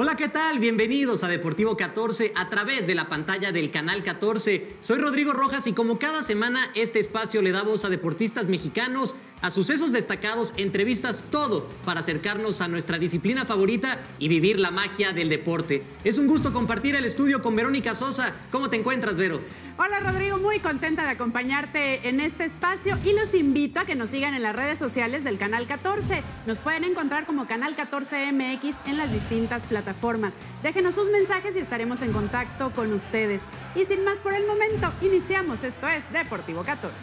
Hola, ¿qué tal? Bienvenidos a Deportivo 14 a través de la pantalla del Canal 14. Soy Rodrigo Rojas y como cada semana este espacio le da voz a deportistas mexicanos, a sucesos destacados, entrevistas, todo para acercarnos a nuestra disciplina favorita y vivir la magia del deporte. Es un gusto compartir el estudio con Verónica Sosa. ¿Cómo te encuentras, Vero? Hola, Rodrigo, muy contenta de acompañarte en este espacio y los invito a que nos sigan en las redes sociales del Canal 14. Nos pueden encontrar como Canal 14 MX en las distintas plataformas. Déjenos sus mensajes y estaremos en contacto con ustedes. Y sin más por el momento, iniciamos. Esto es Deportivo 14.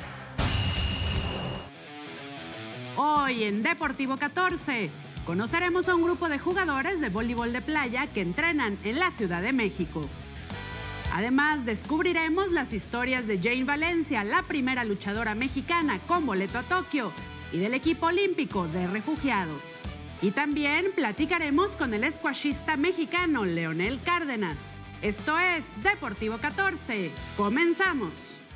Hoy en Deportivo 14 conoceremos a un grupo de jugadores de voleibol de playa que entrenan en la Ciudad de México. Además, descubriremos las historias de Jane Valencia, la primera luchadora mexicana con boleto a Tokio, y del equipo olímpico de refugiados. Y también platicaremos con el squashista mexicano Leonel Cárdenas. Esto es Deportivo 14. ¡Comenzamos!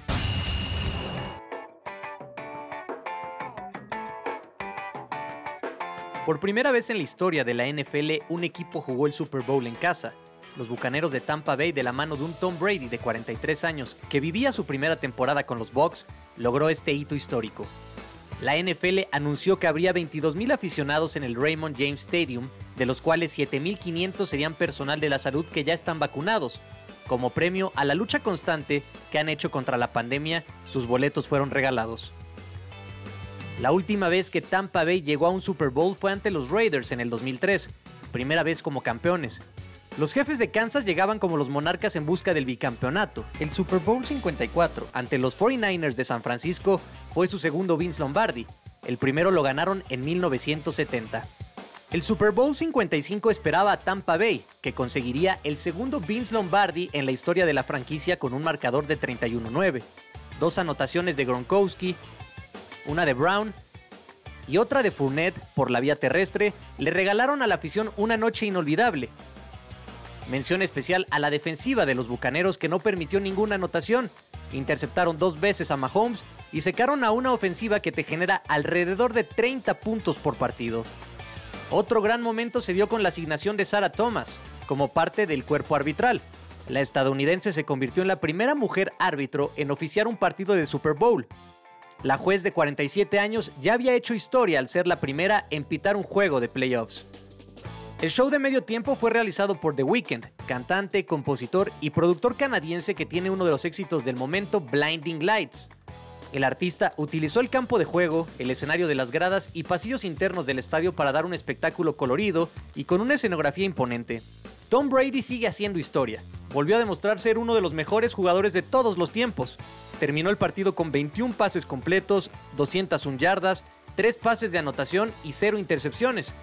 Por primera vez en la historia de la NFL, un equipo jugó el Super Bowl en casa. Los Bucaneros de Tampa Bay, de la mano de un Tom Brady de 43 años, que vivía su primera temporada con los Bucs, logró este hito histórico. La NFL anunció que habría 22,000 aficionados en el Raymond James Stadium, de los cuales 7,500 serían personal de la salud que ya están vacunados. Como premio a la lucha constante que han hecho contra la pandemia, sus boletos fueron regalados. La última vez que Tampa Bay llegó a un Super Bowl fue ante los Raiders en el 2003, primera vez como campeones. Los Jefes de Kansas llegaban como los Monarcas en busca del bicampeonato. El Super Bowl 54 ante los 49ers de San Francisco fue su segundo Vince Lombardi. El primero lo ganaron en 1970. El Super Bowl 55 esperaba a Tampa Bay, que conseguiría el segundo Vince Lombardi en la historia de la franquicia con un marcador de 31-9. 2 anotaciones de Gronkowski, una de Brown y otra de Fournette por la vía terrestre, le regalaron a la afición una noche inolvidable. Mención especial a la defensiva de los Bucaneros, que no permitió ninguna anotación. Interceptaron 2 veces a Mahomes y secaron a una ofensiva que te genera alrededor de 30 puntos por partido. Otro gran momento se dio con la asignación de Sarah Thomas como parte del cuerpo arbitral. La estadounidense se convirtió en la primera mujer árbitro en oficiar un partido de Super Bowl. La juez de 47 años ya había hecho historia al ser la primera en pitar un juego de playoffs. El show de medio tiempo fue realizado por The Weeknd, cantante, compositor y productor canadiense que tiene uno de los éxitos del momento, Blinding Lights. El artista utilizó el campo de juego, el escenario de las gradas y pasillos internos del estadio para dar un espectáculo colorido y con una escenografía imponente. Tom Brady sigue haciendo historia. Volvió a demostrar ser uno de los mejores jugadores de todos los tiempos. Terminó el partido con 21 pases completos, 201 yardas, 3 pases de anotación y 0 intercepciones.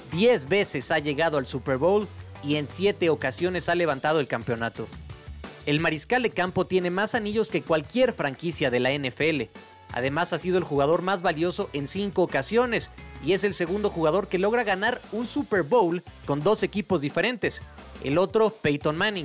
10 veces ha llegado al Super Bowl y en 7 ocasiones ha levantado el campeonato. El mariscal de campo tiene más anillos que cualquier franquicia de la NFL. Además, ha sido el jugador más valioso en 5 ocasiones y es el segundo jugador que logra ganar un Super Bowl con 2 equipos diferentes. El otro, Peyton Manning.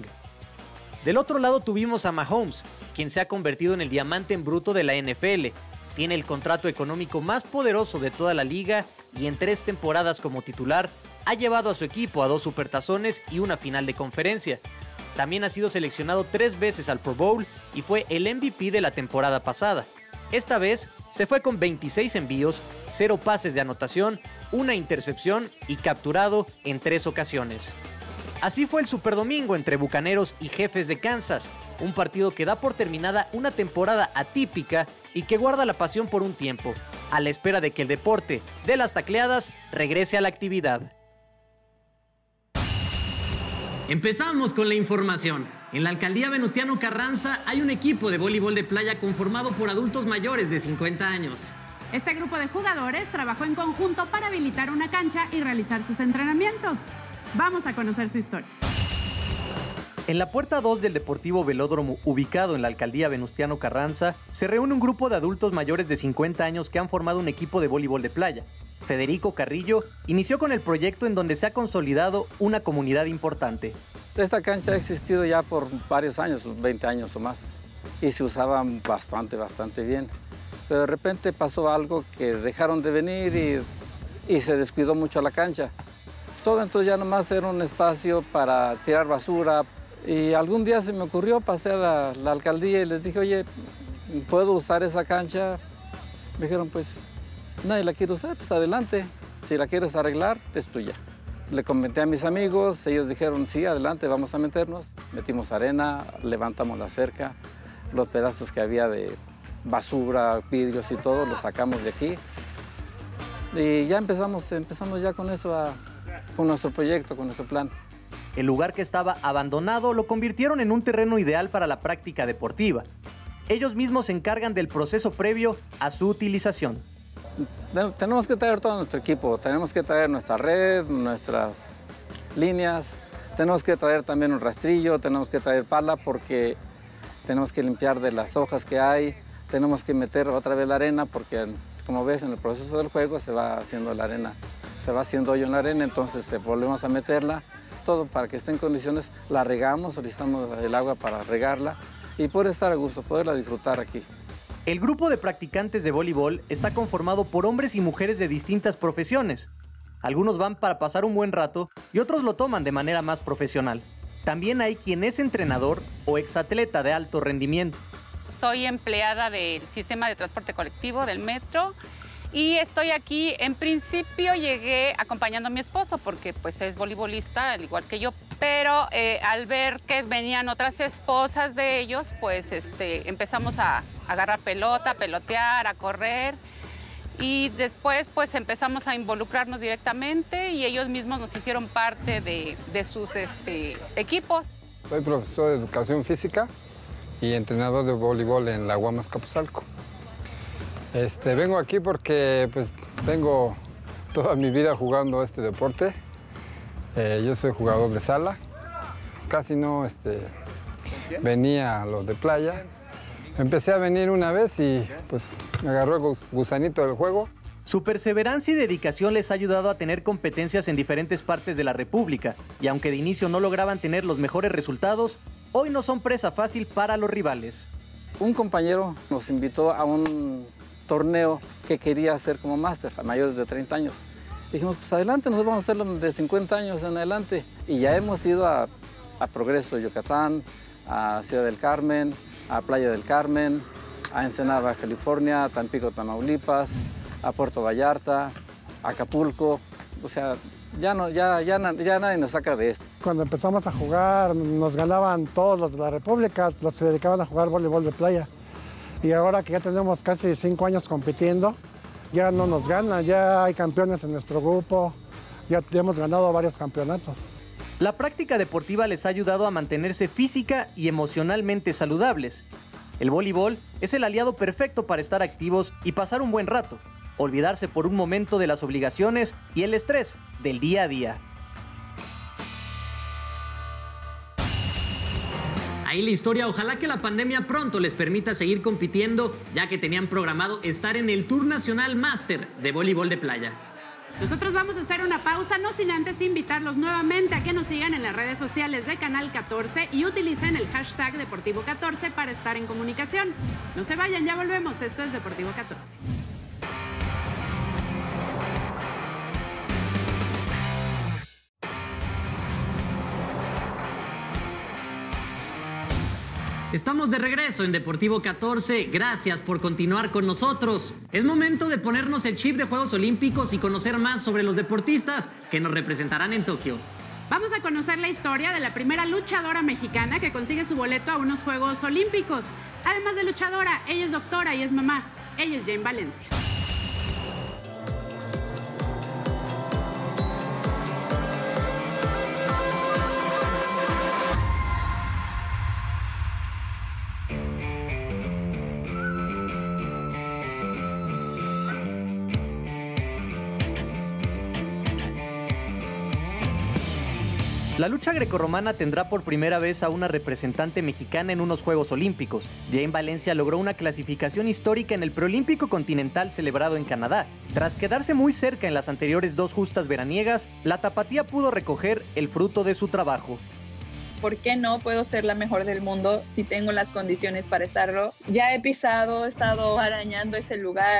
Del otro lado tuvimos a Mahomes, quien se ha convertido en el diamante en bruto de la NFL. Tiene el contrato económico más poderoso de toda la liga y en 3 temporadas como titular ha llevado a su equipo a 2 supertazones y una final de conferencia. También ha sido seleccionado 3 veces al Pro Bowl y fue el MVP de la temporada pasada. Esta vez se fue con 26 envíos, 0 pases de anotación, 1 intercepción y capturado en 3 ocasiones. Así fue el Superdomingo entre Bucaneros y Jefes de Kansas, un partido que da por terminada una temporada atípica y que guarda la pasión por un tiempo, a la espera de que el deporte de las tacleadas regrese a la actividad. Empezamos con la información. En la alcaldía Venustiano Carranza hay un equipo de voleibol de playa conformado por adultos mayores de 50 años. Este grupo de jugadores trabajó en conjunto para habilitar una cancha y realizar sus entrenamientos. Vamos a conocer su historia. En la puerta 2 del Deportivo Velódromo, ubicado en la alcaldía Venustiano Carranza, se reúne un grupo de adultos mayores de 50 años que han formado un equipo de voleibol de playa. Federico Carrillo inició con el proyecto en donde se ha consolidado una comunidad importante. Esta cancha ha existido ya por varios años, 20 años o más, y se usaba bastante bien. Pero de repente pasó algo que dejaron de venir y se descuidó mucho la cancha. todo, entonces ya nomás era un espacio para tirar basura. Y algún día se me ocurrió, pasé a la alcaldía y les dije, oye, ¿puedo usar esa cancha? Me dijeron, pues, nadie la quiere usar, pues adelante. Si la quieres arreglar, es tuya. Le comenté a mis amigos, ellos dijeron, sí, adelante, vamos a meternos. Metimos arena, levantamos la cerca, los pedazos que había de basura, vidrios y todo, los sacamos de aquí. Y ya empezamos ya con eso, con nuestro proyecto, con nuestro plan. El lugar que estaba abandonado lo convirtieron en un terreno ideal para la práctica deportiva. Ellos mismos se encargan del proceso previo a su utilización. Tenemos que traer todo nuestro equipo, tenemos que traer nuestra red, nuestras líneas, tenemos que traer también un rastrillo, tenemos que traer pala porque tenemos que limpiar de las hojas que hay, tenemos que meter otra vez la arena porque, como ves, en el proceso del juego se va haciendo la arena, se va haciendo hoyo en la arena, entonces volvemos a meterla, todo para que esté en condiciones, la regamos, solicitamos el agua para regarla y poder estar a gusto, poderla disfrutar aquí. El grupo de practicantes de voleibol está conformado por hombres y mujeres de distintas profesiones. Algunos van para pasar un buen rato y otros lo toman de manera más profesional. También hay quien es entrenador o exatleta de alto rendimiento. Soy empleada del sistema de transporte colectivo del metro y estoy aquí. En principio llegué acompañando a mi esposo porque pues es voleibolista al igual que yo, pero al ver que venían otras esposas de ellos, pues empezamos a agarrar pelota, a pelotear, a correr y después pues empezamos a involucrarnos directamente y ellos mismos nos hicieron parte de sus equipos. Soy profesor de educación física y entrenador de voleibol en la UAM Azcapotzalco. Vengo aquí porque pues tengo toda mi vida jugando este deporte. Yo soy jugador de sala, casi no venía a los de playa. Empecé a venir una vez y pues me agarró el gusanito del juego. Su perseverancia y dedicación les ha ayudado a tener competencias en diferentes partes de la República y aunque de inicio no lograban tener los mejores resultados, hoy no son presa fácil para los rivales. Un compañero nos invitó a un torneo que quería hacer como máster a mayores de 30 años. Dijimos, pues adelante, nosotros vamos a hacerlo de 50 años en adelante. Y ya hemos ido a Progreso, Yucatán, a Ciudad del Carmen, a Playa del Carmen, a Ensenada, California, a Tampico, Tamaulipas, a Puerto Vallarta, a Acapulco. O sea, ya nadie nos saca de esto. Cuando empezamos a jugar, nos ganaban todos los de la República, los que se dedicaban a jugar voleibol de playa. Y ahora que ya tenemos casi 5 años compitiendo, ya no nos ganan, ya hay campeones en nuestro grupo, ya hemos ganado varios campeonatos. La práctica deportiva les ha ayudado a mantenerse física y emocionalmente saludables. El voleibol es el aliado perfecto para estar activos y pasar un buen rato, olvidarse por un momento de las obligaciones y el estrés del día a día. Ahí la historia, ojalá que la pandemia pronto les permita seguir compitiendo, ya que tenían programado estar en el Tour Nacional Master de voleibol de playa. Nosotros vamos a hacer una pausa, no sin antes invitarlos nuevamente a que nos sigan en las redes sociales de Canal 14 y utilicen el hashtag Deportivo 14 para estar en comunicación. No se vayan, ya volvemos, esto es Deportivo 14. Estamos de regreso en Deportivo 14, gracias por continuar con nosotros. Es momento de ponernos el chip de Juegos Olímpicos y conocer más sobre los deportistas que nos representarán en Tokio. Vamos a conocer la historia de la primera luchadora mexicana que consigue su boleto a unos Juegos Olímpicos. Además de luchadora, ella es doctora y es mamá. Ella es Jane Valencia. La lucha grecorromana tendrá por primera vez a una representante mexicana en unos Juegos Olímpicos. Jane Valencia logró una clasificación histórica en el Preolímpico Continental celebrado en Canadá. Tras quedarse muy cerca en las anteriores 2 justas veraniegas, la tapatía pudo recoger el fruto de su trabajo. ¿Por qué no puedo ser la mejor del mundo si tengo las condiciones para estarlo? Ya he estado arañando ese lugar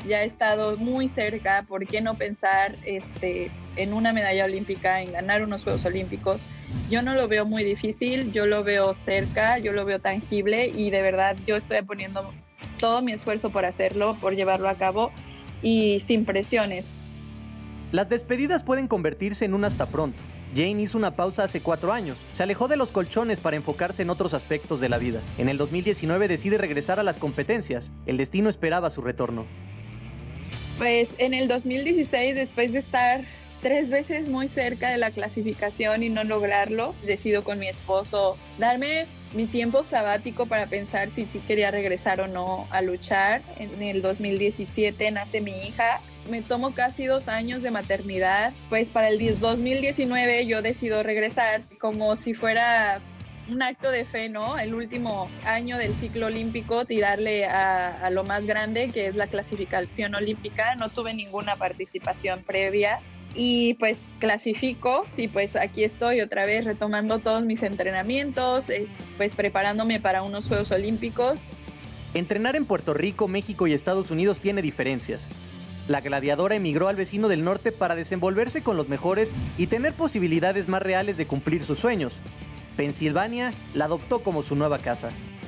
ya he estado muy cerca. ¿Por qué no pensar en una medalla olímpica, en ganar unos Juegos Olímpicos? Yo no lo veo muy difícil, yo lo veo cerca, yo lo veo tangible y de verdad yo estoy poniendo todo mi esfuerzo por hacerlo, por llevarlo a cabo y sin presiones. Las despedidas pueden convertirse en un hasta pronto. Jane hizo una pausa hace 4 años. Se alejó de los colchones para enfocarse en otros aspectos de la vida. En el 2019 decide regresar a las competencias. El destino esperaba su retorno. Pues en el 2016, después de estar 3 veces muy cerca de la clasificación y no lograrlo, decido con mi esposo darme mi tiempo sabático para pensar si quería regresar o no a luchar. En el 2017 nace mi hija. Me tomo casi 2 años de maternidad. Pues para el 2019 yo decido regresar como si fuera un acto de fe, ¿no? El último año del ciclo olímpico, tirarle a lo más grande, que es la clasificación olímpica. No tuve ninguna participación previa. Y pues clasifico y pues aquí estoy otra vez retomando todos mis entrenamientos, pues preparándome para unos Juegos Olímpicos. Entrenar en Puerto Rico, México y Estados Unidos tiene diferencias. La gladiadora emigró al vecino del norte para desenvolverse con los mejores y tener posibilidades más reales de cumplir sus sueños. Pensilvania la adoptó como su nueva casa.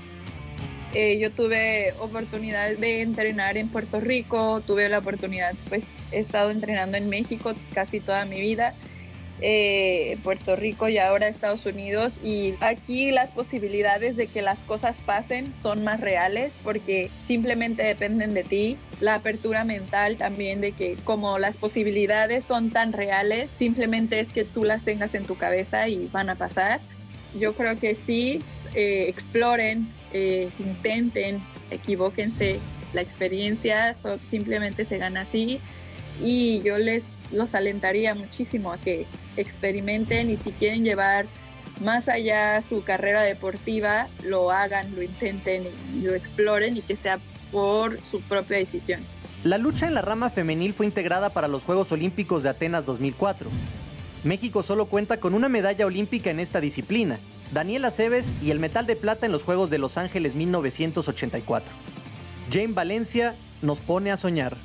Yo tuve oportunidad de entrenar en Puerto Rico, tuve la oportunidad, pues he estado entrenando en México casi toda mi vida, Puerto Rico y ahora Estados Unidos, y aquí las posibilidades de que las cosas pasen son más reales porque simplemente dependen de ti. La apertura mental también de que como las posibilidades son tan reales, simplemente es que tú las tengas en tu cabeza y van a pasar. Yo creo que sí, exploren, intenten, equivóquense, la experiencia simplemente se gana así y yo los alentaría muchísimo a que experimenten y si quieren llevar más allá su carrera deportiva, lo hagan, lo intenten y lo exploren y que sea por su propia decisión. La lucha en la rama femenil fue integrada para los Juegos Olímpicos de Atenas 2004. México solo cuenta con una medalla olímpica en esta disciplina, Daniela Cebes, y el metal de plata en los Juegos de Los Ángeles 1984. Jane Valencia nos pone a soñar.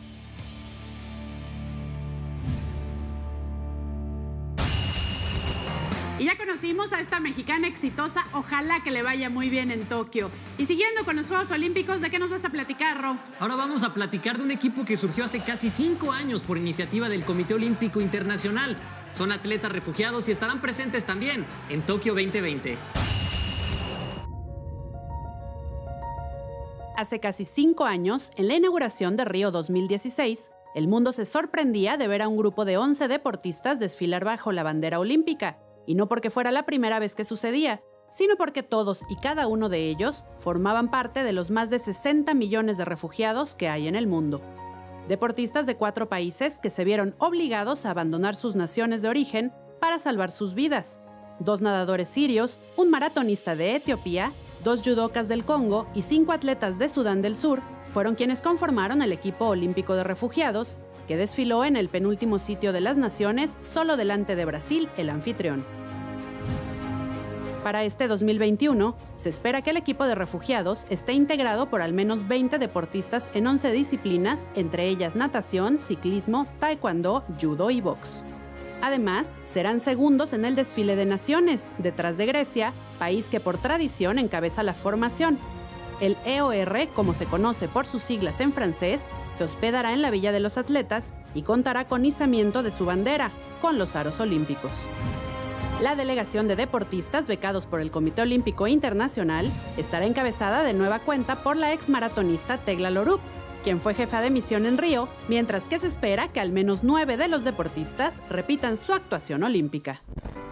Y ya conocimos a esta mexicana exitosa, ojalá que le vaya muy bien en Tokio. Y siguiendo con los Juegos Olímpicos, ¿de qué nos vas a platicar, Ro? Ahora vamos a platicar de un equipo que surgió hace casi 5 años por iniciativa del Comité Olímpico Internacional. Son atletas refugiados y estarán presentes también en Tokio 2020. Hace casi 5 años, en la inauguración de Río 2016, el mundo se sorprendía de ver a un grupo de 11 deportistas desfilar bajo la bandera olímpica. Y no porque fuera la primera vez que sucedía, sino porque todos y cada uno de ellos formaban parte de los más de 60 millones de refugiados que hay en el mundo. Deportistas de 4 países que se vieron obligados a abandonar sus naciones de origen para salvar sus vidas. 2 nadadores sirios, un maratonista de Etiopía, 2 judocas del Congo y 5 atletas de Sudán del Sur fueron quienes conformaron el equipo olímpico de refugiados, que desfiló en el penúltimo sitio de las naciones, solo delante de Brasil, el anfitrión. Para este 2021, se espera que el equipo de refugiados esté integrado por al menos 20 deportistas en 11 disciplinas, entre ellas natación, ciclismo, taekwondo, judo y box. Además, serán segundos en el desfile de naciones, detrás de Grecia, país que por tradición encabeza la formación. El EOR, como se conoce por sus siglas en francés, se hospedará en la Villa de los Atletas y contará con izamiento de su bandera, con los aros olímpicos. La delegación de deportistas becados por el Comité Olímpico Internacional estará encabezada de nueva cuenta por la exmaratonista Tegla Lorup, quien fue jefa de misión en Río, mientras que se espera que al menos 9 de los deportistas repitan su actuación olímpica.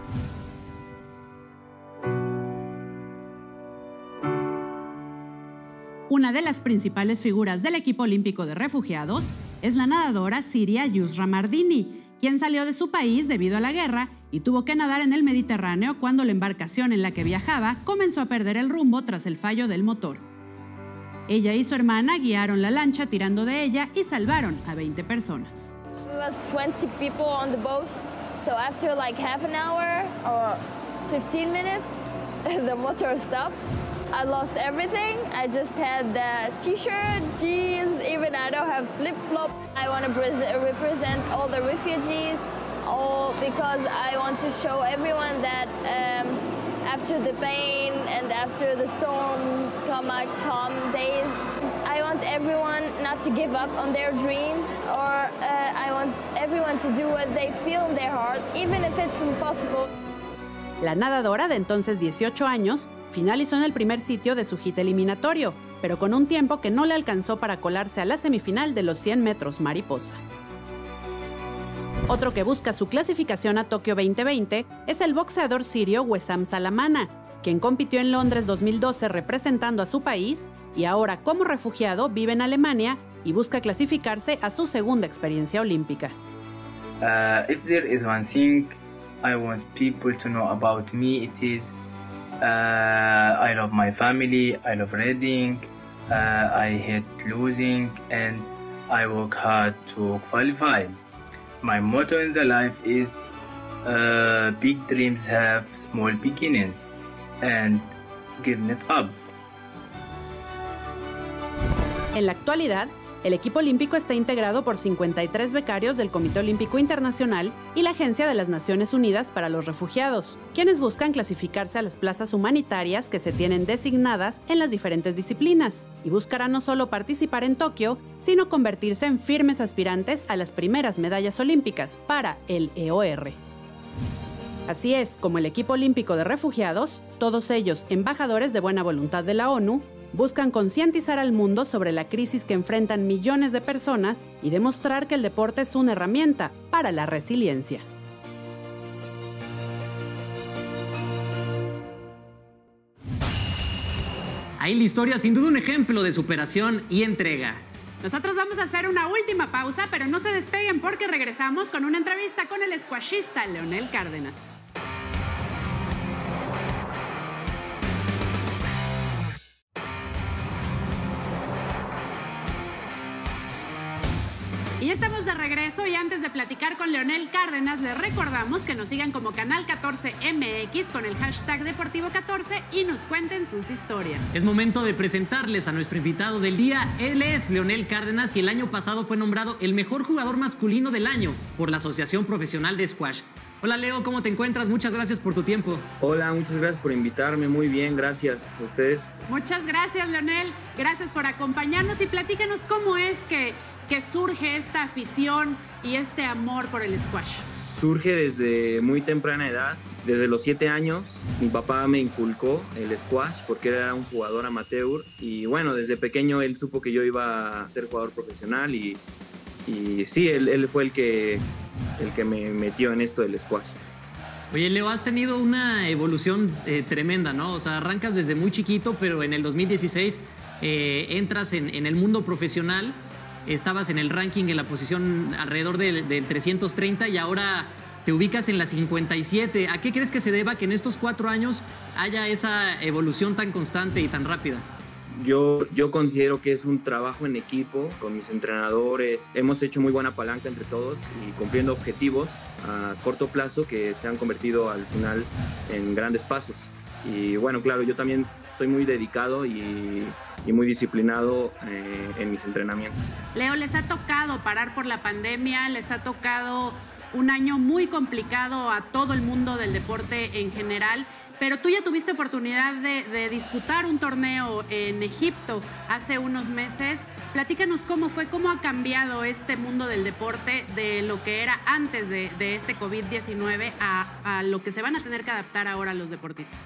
Una de las principales figuras del equipo olímpico de refugiados es la nadadora siria Yusra Mardini, quien salió de su país debido a la guerra y tuvo que nadar en el Mediterráneo cuando la embarcación en la que viajaba comenzó a perder el rumbo tras el fallo del motor. Ella y su hermana guiaron la lancha tirando de ella y salvaron a 20 personas. We was 20 people on the boat, so after like half an hour or 15 minutes, the motor stopped. I lost everything. I just had the t-shirt, jeans, even I don't have flip-flop. I want to represent all the refugees, all because I want to show everyone that after the pain and after the storm come calm days, I want everyone not to give up on their dreams, or I want everyone to do what they feel in their heart, even if it's impossible. La nadadora de entonces 18 años finalizó en el primer sitio de su hit eliminatorio, pero con un tiempo que no le alcanzó para colarse a la semifinal de los 100 metros mariposa. Otro que busca su clasificación a Tokio 2020 es el boxeador sirio Wessam Salamana, quien compitió en Londres 2012 representando a su país y ahora como refugiado vive en Alemania y busca clasificarse a su segunda experiencia olímpica. If there is one thing I want people to know about me, it is I love my family, I love reading, I hate losing, and I work hard to qualify. My motto in the life is big dreams have small beginnings, and give it up. En la actualidad, el equipo olímpico está integrado por 53 becarios del Comité Olímpico Internacional y la Agencia de las Naciones Unidas para los Refugiados, quienes buscan clasificarse a las plazas humanitarias que se tienen designadas en las diferentes disciplinas y buscarán no solo participar en Tokio, sino convertirse en firmes aspirantes a las primeras medallas olímpicas para el EOR. Así es como el equipo olímpico de refugiados, todos ellos embajadores de buena voluntad de la ONU, buscan concientizar al mundo sobre la crisis que enfrentan millones de personas y demostrar que el deporte es una herramienta para la resiliencia. Ahí la historia, sin duda un ejemplo de superación y entrega. Nosotros vamos a hacer una última pausa, pero no se despeguen porque regresamos con una entrevista con el squashista Leonel Cárdenas. Y ya estamos de regreso y antes de platicar con Leonel Cárdenas, les recordamos que nos sigan como Canal 14 MX con el hashtag Deportivo 14 y nos cuenten sus historias. Es momento de presentarles a nuestro invitado del día. Él es Leonel Cárdenas y el año pasado fue nombrado el mejor jugador masculino del año por la Asociación Profesional de Squash. Hola Leo, ¿cómo te encuentras? Muchas gracias por tu tiempo. Hola, muchas gracias por invitarme, muy bien, gracias a ustedes. Muchas gracias Leonel, gracias por acompañarnos y platícanos cómo es que surge esta afición y este amor por el squash. Surge desde muy temprana edad, desde los 7 años mi papá me inculcó el squash porque era un jugador amateur y bueno, desde pequeño él supo que yo iba a ser jugador profesional y sí, él fue el que me metió en esto del squash. Oye, Leo, has tenido una evolución tremenda, ¿no? O sea, arrancas desde muy chiquito, pero en el 2016 entras en el mundo profesional. Estabas en el ranking en la posición alrededor del 330 y ahora te ubicas en la 57. ¿A qué crees que se deba que en estos 4 años haya esa evolución tan constante y tan rápida? Yo considero que es un trabajo en equipo con mis entrenadores. Hemos hecho muy buena palanca entre todos y cumpliendo objetivos a corto plazo que se han convertido al final en grandes pasos. Y bueno, claro, yo también soy muy dedicado y muy disciplinado en mis entrenamientos. Leo, les ha tocado parar por la pandemia, les ha tocado un año muy complicado a todo el mundo del deporte en general, pero tú ya tuviste oportunidad de disputar un torneo en Egipto hace unos meses. Platícanos cómo fue, cómo ha cambiado este mundo del deporte de lo que era antes de este COVID-19 a lo que se van a tener que adaptar ahora los deportistas.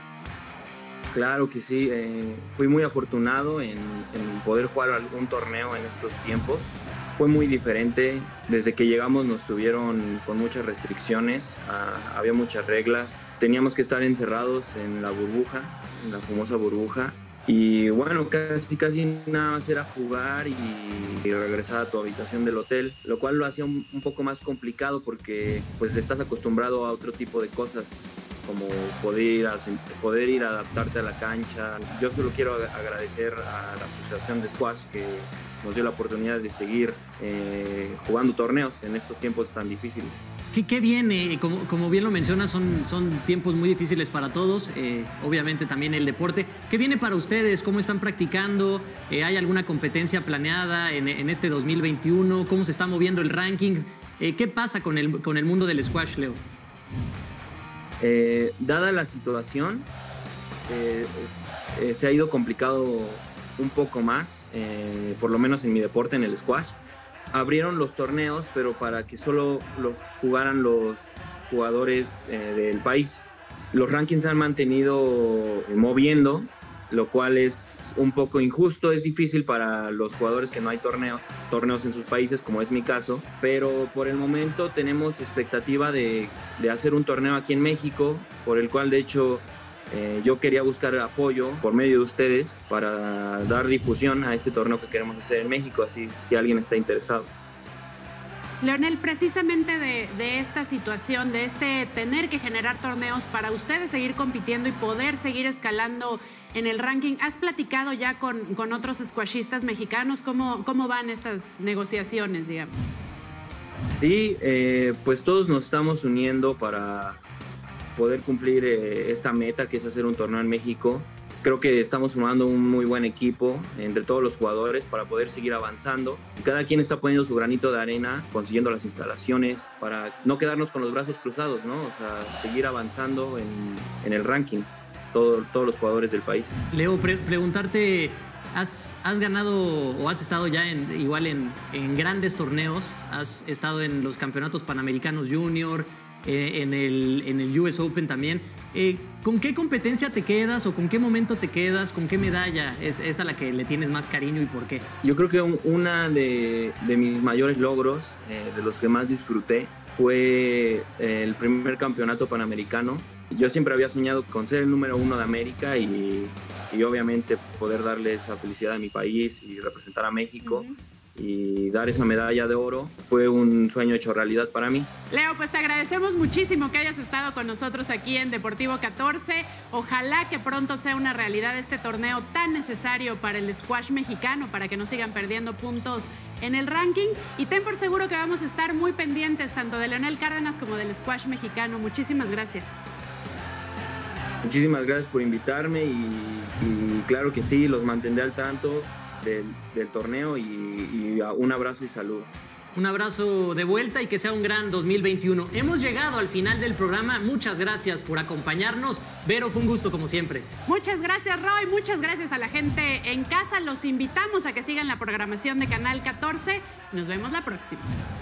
Claro que sí, fui muy afortunado en poder jugar algún torneo en estos tiempos. Fue muy diferente, desde que llegamos nos tuvieron con muchas restricciones, había muchas reglas, teníamos que estar encerrados en la burbuja, en la famosa burbuja. Y bueno, casi nada más era jugar y regresar a tu habitación del hotel, lo cual lo hacía un poco más complicado porque pues estás acostumbrado a otro tipo de cosas. como poder ir a adaptarte a la cancha. Yo solo quiero agradecer a la Asociación de Squash que nos dio la oportunidad de seguir jugando torneos en estos tiempos tan difíciles. ¿Qué viene? Como bien lo mencionas, son tiempos muy difíciles para todos, obviamente también el deporte. ¿Qué viene para ustedes? ¿Cómo están practicando? ¿Hay alguna competencia planeada en este 2021? ¿Cómo se está moviendo el ranking? ¿Qué pasa con el mundo del squash, Leo? Dada la situación, se ha ido complicado un poco más, por lo menos en mi deporte, en el squash. Abrieron los torneos, pero para que solo los jugaran los jugadores del país. Los rankings se han mantenido moviendo, lo cual es un poco injusto. Es difícil para los jugadores que no hay torneos en sus países, como es mi caso, pero por el momento tenemos expectativa de hacer un torneo aquí en México, por el cual de hecho yo quería buscar apoyo por medio de ustedes para dar difusión a este torneo que queremos hacer en México, así si alguien está interesado. Leonel, precisamente de esta situación, de tener que generar torneos para ustedes seguir compitiendo y poder seguir escalando en el ranking, ¿has platicado ya con otros squashistas mexicanos? ¿Cómo van estas negociaciones, digamos? Sí, pues todos nos estamos uniendo para poder cumplir esta meta, que es hacer un torneo en México. Creo que estamos formando un muy buen equipo entre todos los jugadores para poder seguir avanzando. Cada quien está poniendo su granito de arena, consiguiendo las instalaciones para no quedarnos con los brazos cruzados, ¿no? O sea, seguir avanzando en el ranking, todos los jugadores del país. Leo, preguntarte, ¿has ganado o has estado ya igual en grandes torneos? ¿Has estado en los campeonatos panamericanos junior, en el US Open también? ¿Con qué competencia te quedas o con qué momento te quedas? ¿Con qué medalla es a la que le tienes más cariño y por qué? Yo creo que una de mis mayores logros, de los que más disfruté, fue el primer campeonato panamericano. Yo siempre había soñado con ser el número 1 de América y obviamente poder darle esa felicidad a mi país y representar a México. Y dar esa medalla de oro fue un sueño hecho realidad para mí. Leo, pues te agradecemos muchísimo que hayas estado con nosotros aquí en Deportivo 14. Ojalá que pronto sea una realidad este torneo tan necesario para el squash mexicano, para que no sigan perdiendo puntos en el ranking. Y ten por seguro que vamos a estar muy pendientes tanto de Leonel Cárdenas como del squash mexicano. Muchísimas gracias. Muchísimas gracias por invitarme y claro que sí, los mantendré al tanto del torneo y un abrazo y salud. Un abrazo de vuelta y que sea un gran 2021. Hemos llegado al final del programa. Muchas gracias por acompañarnos. Vero, fue un gusto como siempre. Muchas gracias, Roy. Muchas gracias a la gente en casa. Los invitamos a que sigan la programación de Canal 14. Nos vemos la próxima.